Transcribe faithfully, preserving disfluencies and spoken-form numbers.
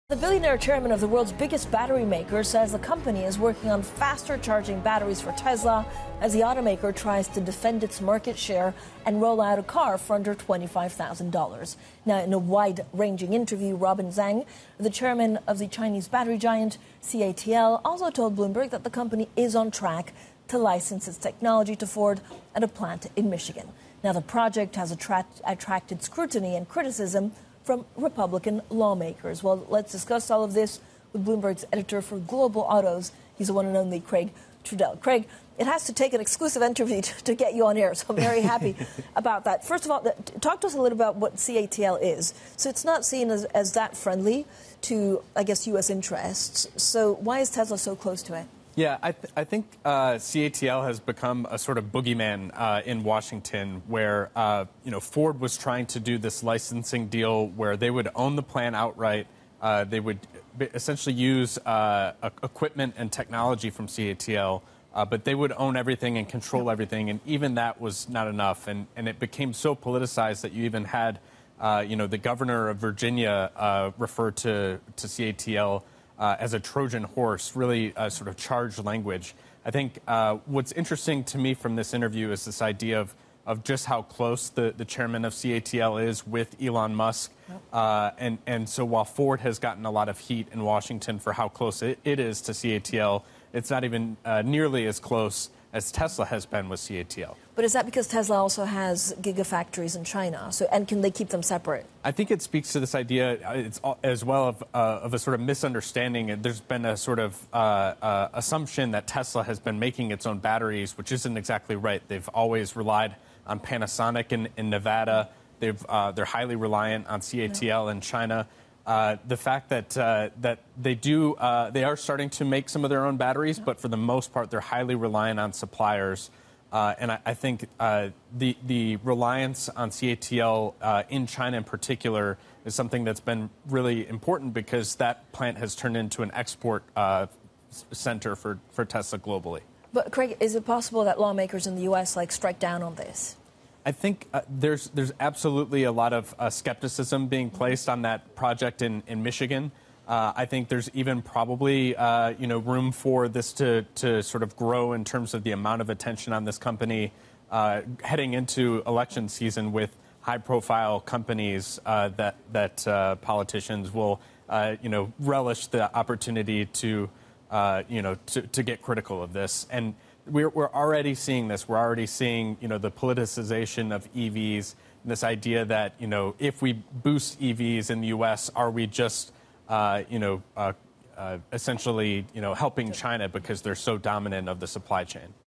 The billionaire chairman of the world's biggest battery maker says the company is working on faster charging batteries for Tesla as the automaker tries to defend its market share and roll out a car for under twenty-five thousand dollars. Now, in a wide-ranging interview, Robin Zeng, the chairman of the Chinese battery giant C A T L, also told Bloomberg that the company is on track to license its technology to Ford at a plant in Michigan. Now, the project has attract, attracted scrutiny and criticism from Republican lawmakers. Well, let's discuss all of this with Bloomberg's editor for Global Autos. He's the one and only Craig Trudell. Craig, it has to take an exclusive interview to, to get you on air, so I'm very happy about that. First of all, talk to us a little about what C A T L is. So it's not seen as, as that friendly to, I guess, U S interests. So why is Tesla so close to it? Yeah, I, th I think uh, C A T L has become a sort of boogeyman uh, in Washington, where uh, you know Ford was trying to do this licensing deal where they would own the plant outright. Uh, they would essentially use uh, equipment and technology from C A T L, uh, but they would own everything and control everything. And even that was not enough. And, and it became so politicized that you even had, uh, you know, the governor of Virginia uh, refer to to C A T L. Uh, as a Trojan horse, really uh, sort of charged language. I think uh, what's interesting to me from this interview is this idea of, of just how close the, the chairman of C A T L is with Elon Musk. Yep. Uh, and, and so while Ford has gotten a lot of heat in Washington for how close it, it is to C A T L, it's not even uh, nearly as close as Tesla has been with C A T L. But is that because Tesla also has gigafactories in China? So, and can they keep them separate? I think it speaks to this idea it's as well of, uh, of a sort of misunderstanding. There's been a sort of uh, uh, assumption that Tesla has been making its own batteries, which isn't exactly right. They've always relied on Panasonic in, in Nevada. They've, uh, they're highly reliant on C A T L in China. Uh, the fact that uh, that they do uh, they are starting to make some of their own batteries, but for the most part, they're highly reliant on suppliers. Uh, and I, I think uh, the the reliance on C A T L uh, in China in particular is something that's been really important because that plant has turned into an export uh, center for, for Tesla globally. But Craig, is it possible that lawmakers in the U S like strike down on this? I think uh, there's there's absolutely a lot of uh, skepticism being placed on that project in, in Michigan. Uh, I think there's even probably uh, you know room for this to to sort of grow in terms of the amount of attention on this company uh, heading into election season with high-profile companies uh, that that uh, politicians will uh, you know relish the opportunity to uh, you know to, to get critical of this. And We're, we're already seeing this. We're already seeing, you know, the politicization of E Vs, and this idea that, you know, if we boost E Vs in the U S, are we just, uh, you know, uh, uh, essentially, you know, helping China because they're so dominant of the supply chain?